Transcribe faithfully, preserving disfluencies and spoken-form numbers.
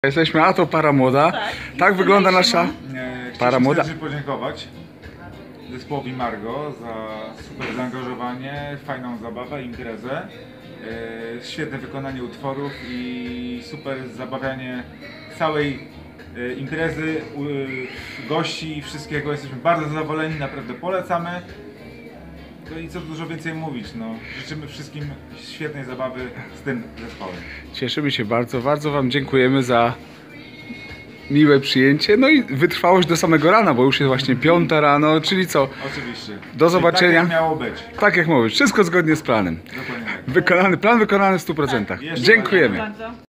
Jesteśmy, a to para młoda. Tak, tak wygląda nasza e, para młoda. Chciałbym podziękować zespołowi Margo za super zaangażowanie, fajną zabawę, imprezę, e, świetne wykonanie utworów i super zabawianie całej e, imprezy, e, gości i wszystkiego. Jesteśmy bardzo zadowoleni, naprawdę polecamy. No i co dużo więcej mówić, no. Życzymy wszystkim świetnej zabawy z tym zespołem. Cieszymy się bardzo, bardzo Wam dziękujemy za miłe przyjęcie, no i wytrwałość do samego rana, bo już jest właśnie piąta rano, czyli co? Oczywiście. Do zobaczenia. Tak jak miało być. Tak jak mówisz, wszystko zgodnie z planem. Dokładnie tak. Wykonany, plan wykonany w stu procentach. Tak, jeszcze Dziękujemy. Bardzo.